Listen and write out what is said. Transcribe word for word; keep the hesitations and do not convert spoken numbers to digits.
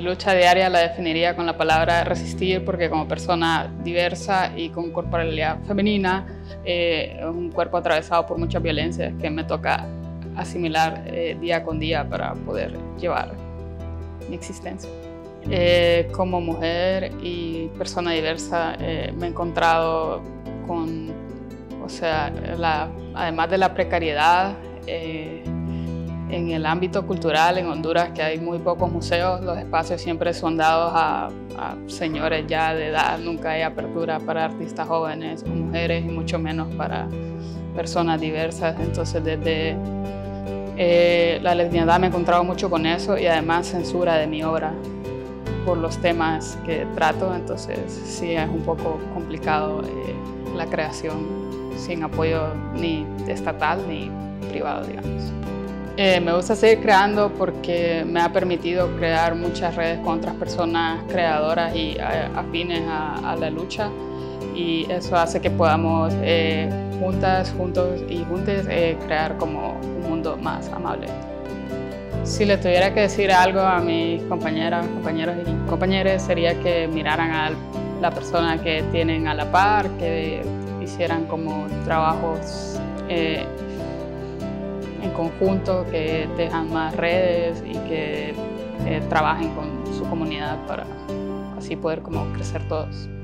Mi lucha diaria la definiría con la palabra resistir, porque como persona diversa y con corporalidad femenina, eh, un cuerpo atravesado por muchas violencias que me toca asimilar eh, día con día para poder llevar mi existencia. Eh, como mujer y persona diversa eh, me he encontrado con, o sea, la, además de la precariedad, eh, en el ámbito cultural en Honduras, que hay muy pocos museos, los espacios siempre son dados a, a señores ya de edad, nunca hay apertura para artistas jóvenes o mujeres y mucho menos para personas diversas. Entonces desde eh, la lesbiandad me he encontrado mucho con eso y además censura de mi obra por los temas que trato, entonces sí es un poco complicado eh, la creación sin apoyo ni estatal ni privado, digamos. Eh, me gusta seguir creando porque me ha permitido crear muchas redes con otras personas creadoras y a, afines a, a la lucha, y eso hace que podamos eh, juntas, juntos y juntes eh, crear como un mundo más amable. Si le tuviera que decir algo a mis compañeras, compañeros y compañeras, sería que miraran a la persona que tienen a la par, que hicieran como trabajos eh, en conjunto, que dejan más redes y que eh, trabajen con su comunidad para así poder como crecer todos.